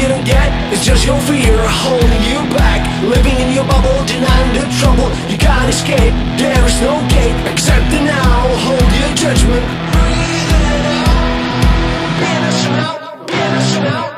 you don't get, it's just your fear holding you back. Living in your bubble, denying the trouble. You can't escape, there is no gate. Accept it now, hold your judgment. Breathe it out, be an astronaut, be an astronaut.